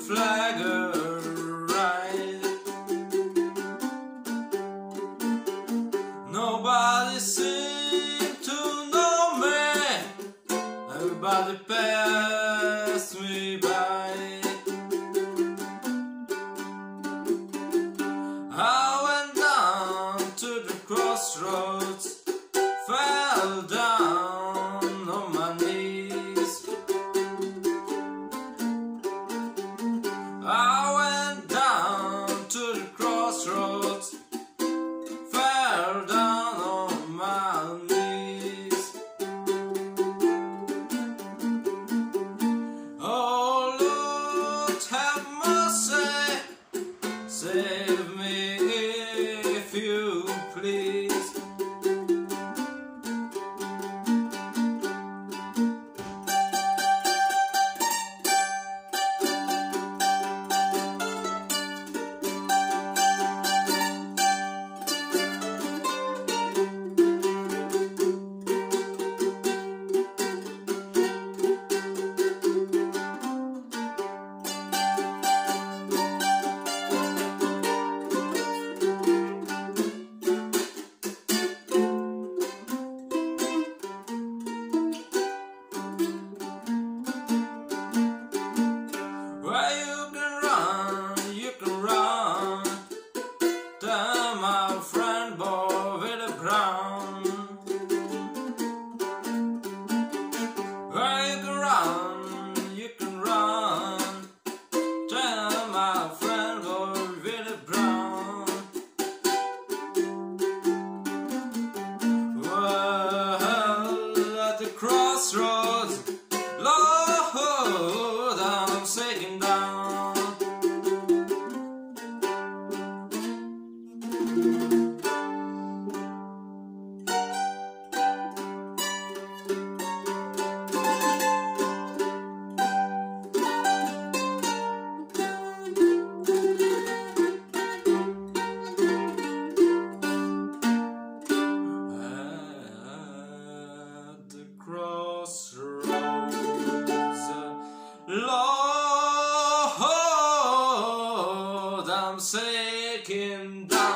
flag right. Nobody seemed to know me. Everybody passed me by. I went down to the crossroads, fell down on my knees. I went down to the crossroads, fell down on my knees. Oh Lord, have mercy, save me if you please. Damn, my friend, boy, with a brown. Where you can run. Damn, my friend, boy, with a brown. Well, at the crossroads, Lord, I'm sinking down. Crossroads, Lord, I'm sinking down.